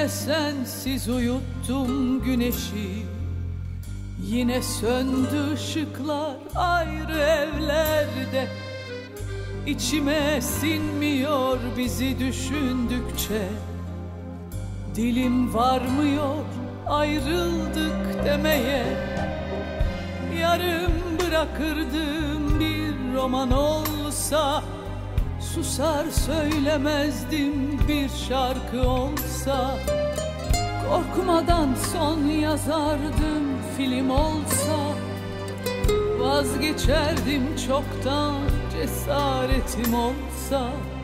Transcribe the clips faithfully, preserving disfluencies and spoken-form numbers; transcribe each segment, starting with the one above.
sensiz uyuttum güneşi. Yine söndü ışıklar ayrı evlerde. İçime sinmiyor bizi düşündükçe. Dilim varmıyor ayrıldık demeye. Yarım bırakırdım bir roman olsa. Susar söylemezdim bir şarkı olsa. Korkmadan son yazardım film olsa. Vazgeçerdim çoktan cesaretim olsa.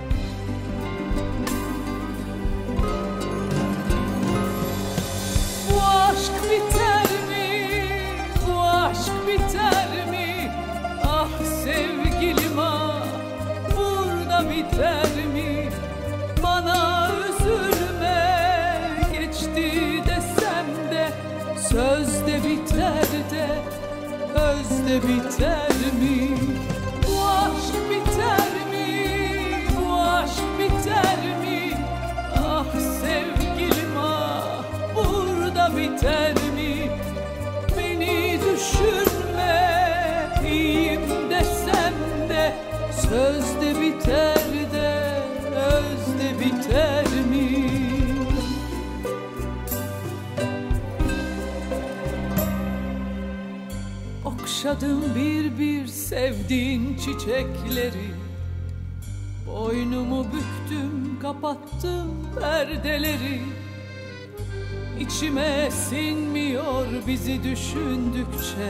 Bu aşk biter mi? Bu aşk biter mi? Ah sevgilim ah, burada biter mi? Bana üzülme geçti desem de, sözde biter de özde biter mi? Bu aşk biter mi? Bu aşk biter mi? Ah sevgilim ah, burada biter mi? Beni düşünme iyiyim desem de, sözde biter de özde biter mi? Okşadım bir bir sevdiğin çiçekleri. Boynumu büktüm kapattım perdeleri. İçime sinmiyor bizi düşündükçe.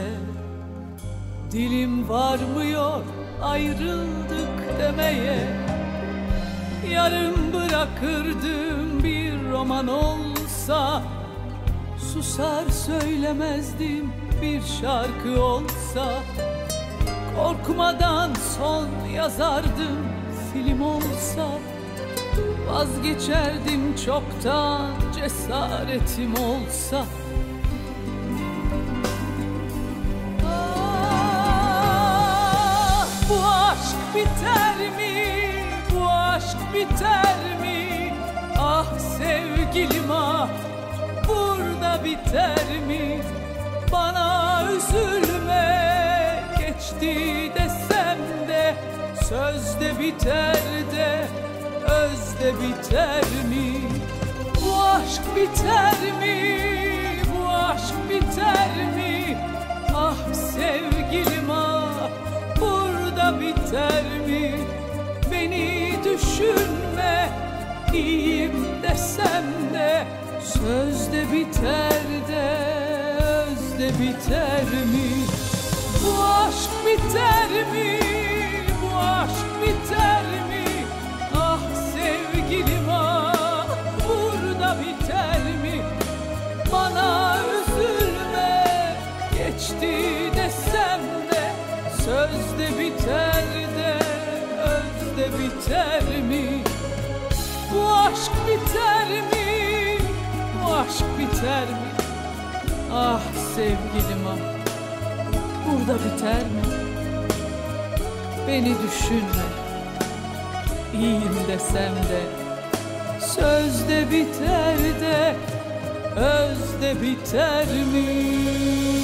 Dilim varmıyor ayrıldık demeye. Yarım bırakırdım bir roman olsa. Susar söylemezdim bir şarkı olsa. Korkmadan son yazardım film olsa. Vazgeçerdim çoktan cesaretim olsa. Ah, bu aşk biter mi? Bu aşk biter mi? Ah sevgilim ah, burada biter mi? Bana üzülme geçti desem de, sözde biter de özde biter mi? Bu aşk biter mi? Bu aşk biter mi? Ah sevgilim ah, burada biter mi? Beni düşünme iyiyim desem de, sözde biter de özde biter mi? Bu aşk biter mi? Bu aşk biter mi? Ah sevgilim ah, burada biter mi? Bana üzülme geçti desem de, sözde biter de özde biter mi? Bu aşk biter mi? Bu aşk biter mi? Ah sevgilim ah, burada biter mi? Beni düşünme iyiyim desem de, sözde biter de özde biter mi?